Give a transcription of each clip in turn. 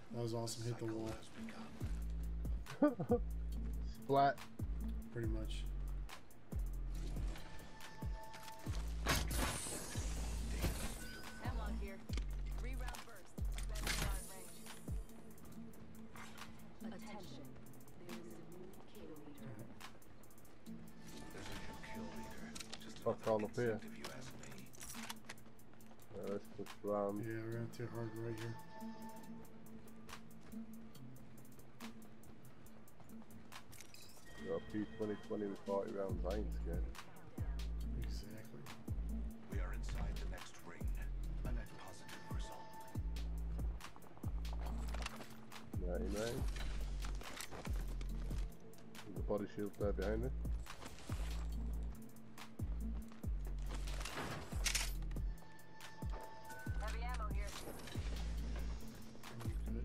That was awesome. Hit the wall. Splat. Pretty much. Hemlock here. 3-round burst. Best beyond range. Attention. There is a new kill leader. There's a new kill leader. Just Fuck all up here. if you ask me. Let's push around. Yeah, we're going too hard right here. Got a P2020 with 40 rounds. I ain't scared. Exactly. We are inside the next ring. A net positive result. 99. There's a body shield there behind me. Heavy ammo here. Good.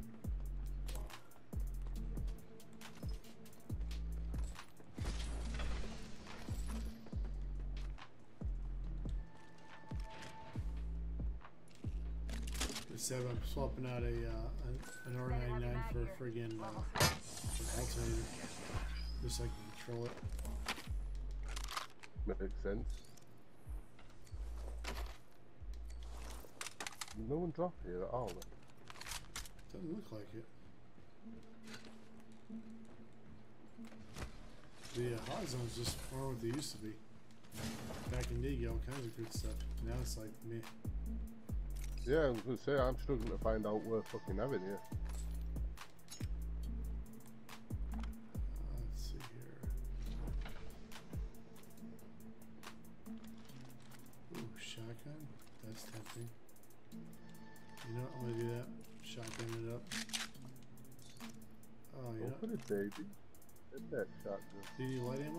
Seven, I'm swapping out an R99 for a friggin' alternator, just so I can control it. Makes sense. No one dropped here at all. Doesn't look like it. The hot zones just aren't what they used to be. Back in Nigga, all kinds of good stuff. Now it's like meh. Yeah, I was gonna say I'm struggling to find out where fucking having here. Let's see here. Ooh, shotgun. That's tempting. You know what? I'm gonna do that. Shotgun it up. Oh, you know. Open it, baby. Get that shotgun. Do you need light ammo?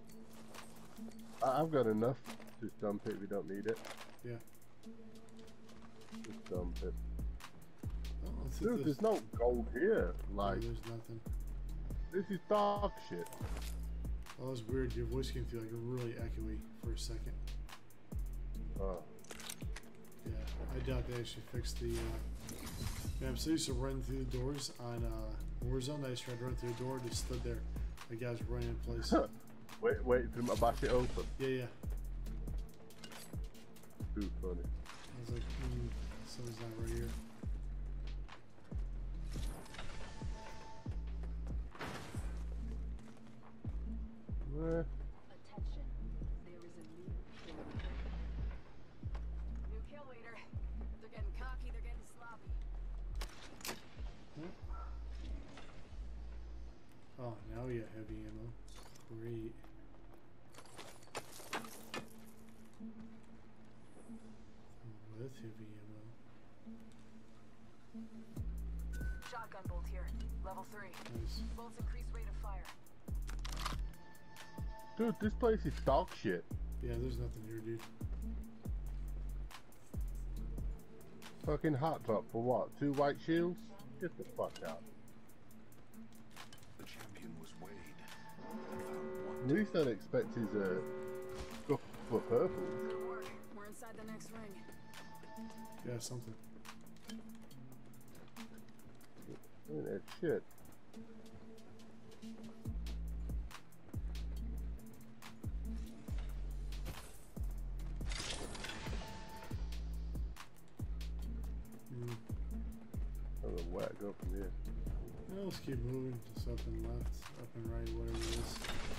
I've got enough. Just dump it if you don't need it. Yeah. Just dump it. Oh, let's hit Dude, this. there's no gold here. Like, There's nothing. this is dark shit. Oh, that's weird. Your voice came through like really echoey for a second. Oh. Yeah, I doubt they actually fixed the. Yeah, I'm so used to running through the doors on Warzone. I just tried to run through the door, just stood there. The guys were running in place. Wait for them to bash it open. Yeah. Too funny. I was like, someone's not right here. Eh, Attention. There is a new kill leader. New kill leader. They're getting cocky, they're getting sloppy. Oh, now we got heavy ammo. Great. With heavy ammo. Shotgun bolt here. Level 3. Nice. Bolts increase rate of fire. dude, this place is dog shit. Yeah, there's nothing here, dude. Fucking hot drop for what? 2 white shields? Get the fuck out. The champion was weighed and found one. At least I'd expect his stuff for purple. Good work. We're inside the next ring. Yeah, something. Look at that shit. I don't know where to go from here. Yeah, let's keep moving. Just up and left, up and right, whatever it is.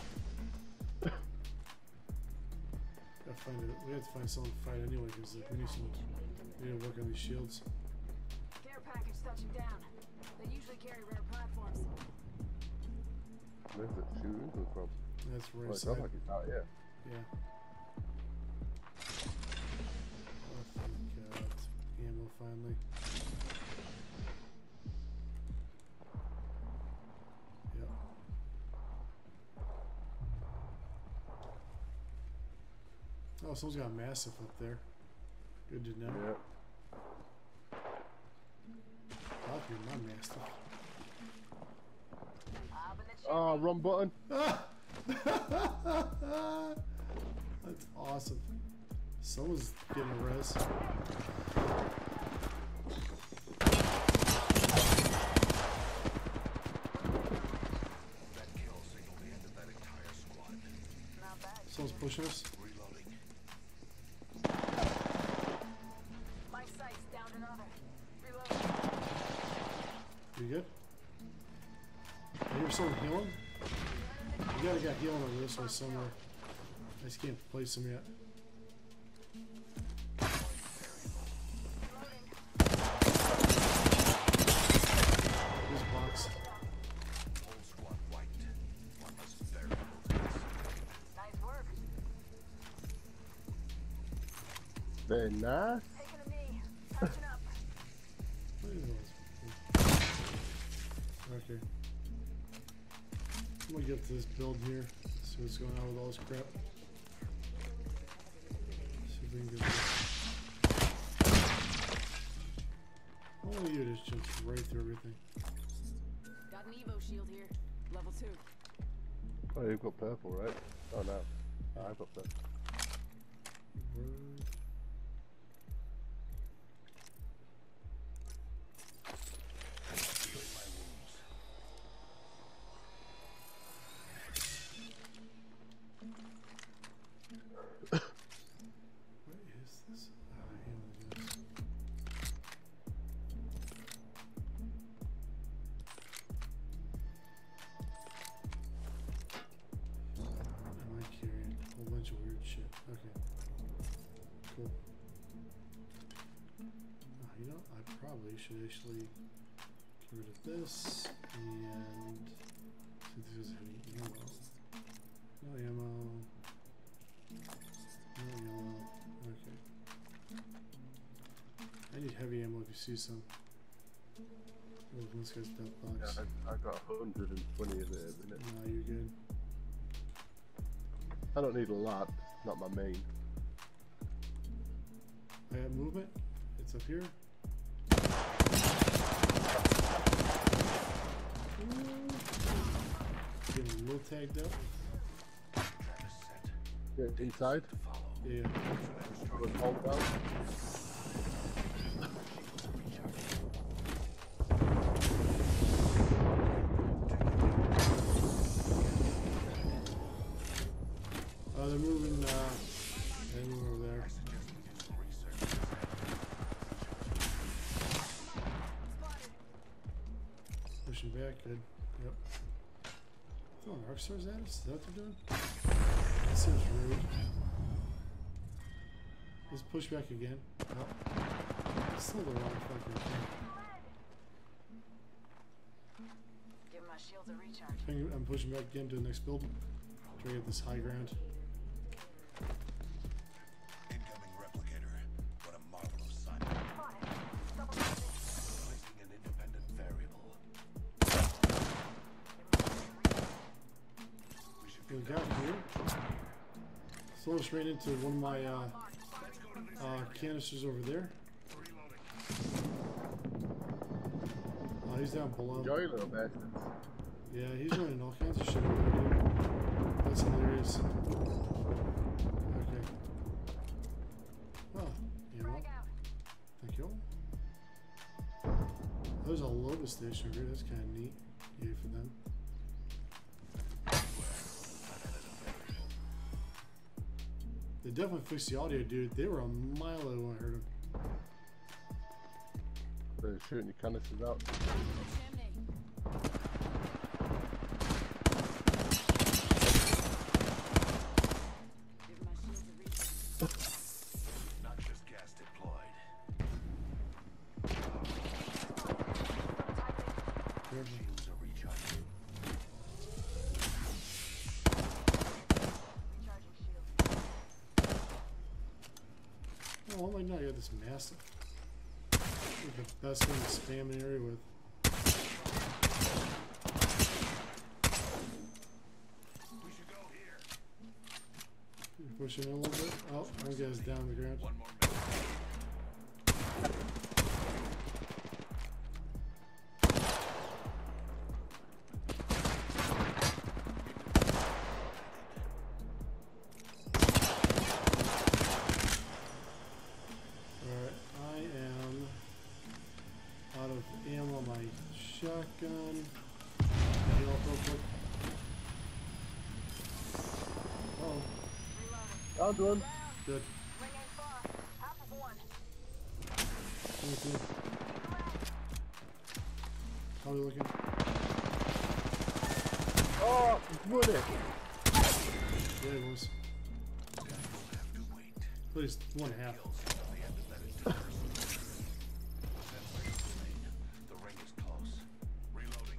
Gotta find it. We have to find someone to fight anyway, because like, we need to work on these shields. Care package touching down. They usually carry rare platforms. Where's that shooting come from? That's Oh, right it side. sounds like it's out here. Yeah. Oh, thank God. Ammo finally. Yep. Oh, someone's got a massive up there. Good to know. Yeah. I'll be my mastiff. Oh, wrong button. That's awesome. Someone's getting a res. pushing us. Reloading. My sight's down another. Reloading. You good? I hear someone healing. You gotta get healing over this one somewhere. I just can't place him yet. This box. Whole squad wiped. One was variable to this. Nice work. Very nice. Taking a knee. Patching up. What is this? Okay. I'm gonna get to this build here. See what's going on with all this crap. See if we can get this. All you just jumps right through everything. Got an Evo shield here. Level 2. Oh, you've got purple, right? Oh no. Oh, I've got purple. Word. Healing my wounds. What is this? Healing this. Am I carrying a whole bunch of weird shit? Okay. Cool. You know, I probably should actually get rid of this and see if there's any ammo. No ammo. No ammo. Okay. I need heavy ammo if you see some. Oh, this guy's death box. Yeah, I got 120 of it at the minute. No, you're good. I don't need a lot. Not my main. I have movement. It's up here. Getting a little tagged up. Travis set. Yeah, inside. To follow. Yeah. Hold down. They're moving. They're moving over there. I suggest we do some research. Pushing back. Good. Yep. Throwing arc stars at us? Is that what they're doing? That seems rude. Let's push back again. Oh. Still the wrong fucking thing. Give my shields a recharge. I'm pushing back again to the next build. Try to get this high ground. Incoming replicator. What a marvel of science. Placing an independent variable. We should We go got here. Throw us right into one of my canisters over there. He's down below. Enjoy you little bastards. Yeah, he's running all kinds of shit over there, dude. That's hilarious. Okay. Oh, ammo. Thank you. There's a Lotus station over here. That's kind of neat. Yay for them. They definitely fixed the audio, dude. They were a mile away when I heard them. They're shooting your canisters out. Chimney. Give my shields a recharge. not just gas deployed. Careful. Shields are recharging. Recharging shield. Oh my god, I got this massive. Like the best thing to spam an area with. We should go here. Pushing in a little bit. Oh, one guy's down on the ground. One more minute. Alright, I am out of ammo on my shotgun. Heal up real quick. Oh, Reloading. Down one. Good. Ring ain't far. Half of one. Thank you. How are we looking? Oh, would it? Yeah, it was. We'll have to wait. At least 1/2. Kills at the end of that entire circle. 10 seconds remain. The ring is close. Reloading.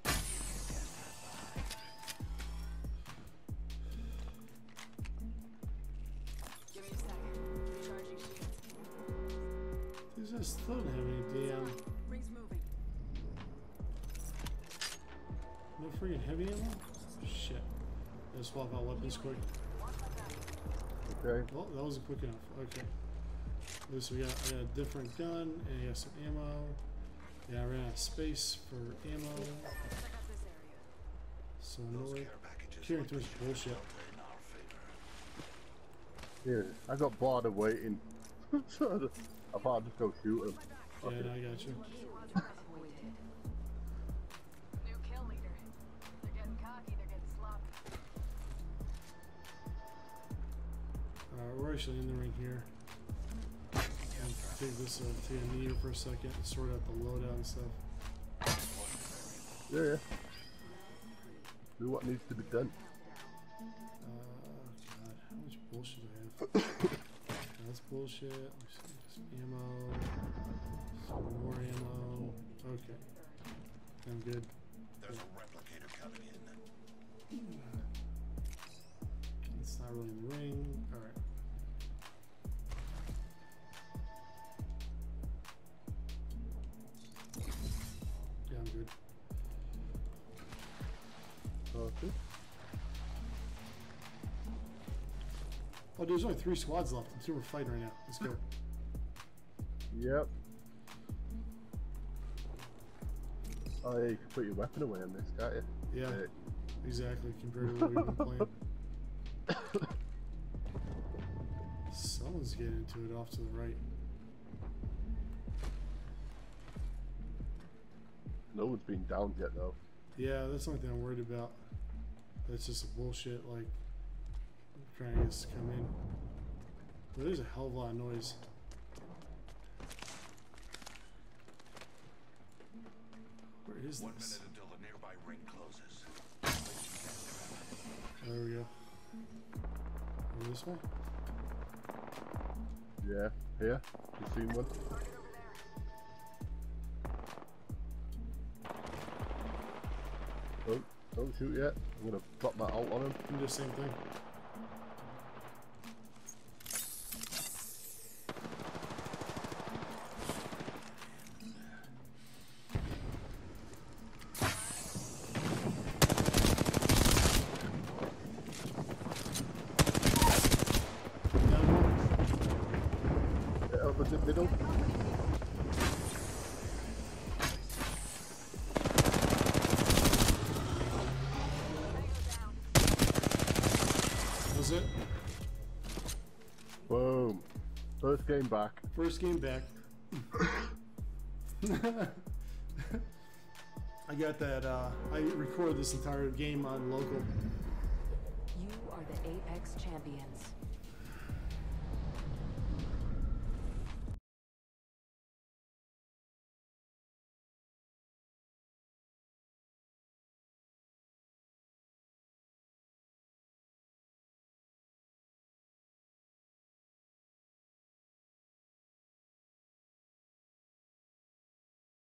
Give me a sec. Recharging shields. These guys still don't have any damn. Ring's moving. No freaking heavy ammo? Shit. Let's swap out weapons quick. Okay. Well, that wasn't quick enough. Okay. At least I got a different gun and I got some ammo. Yeah, I ran out of space for ammo. Check out this area. So Those no way. care packages Carrying look too much to bullshit. in our favor. Yeah, I got bored of waiting. So I thought I'd just go shoot him. Yeah, I got you. New kill leader. They're getting cocky, they're getting sloppy. Alright, we're actually in the ring here. Take this take a knee for a second and sort out the loadout and stuff. Yeah, yeah. Do what needs to be done. God, how much bullshit do I have? That's bullshit. Let me see, some ammo. Some more ammo. Okay. I'm good. There's a replicator coming in. It's not really in the ring. Alright. Yeah, I'm good. Okay. Oh, there's only 3 squads left. I'm super fighting right now. Let's go. Yep. Oh yeah, you can put your weapon away on this, can't you? Yeah, exactly. Compared to what we've been playing. Someone's getting into it off to the right. No one's been downed yet though. Yeah, that's the only thing I'm worried about. That's just a bullshit, like, trying to get us to come in. But there's a hell of a lot of noise. Where is 1 this? minute until the nearby ring closes. There we go. Over this way? Yeah, here. You seen one? Don't shoot yet. I'm gonna drop my ult on him. Do the same thing. Down one. Over the middle. That's it. Boom. First game back. First game back. I got that, I recorded this entire game on local. You are the Apex champions.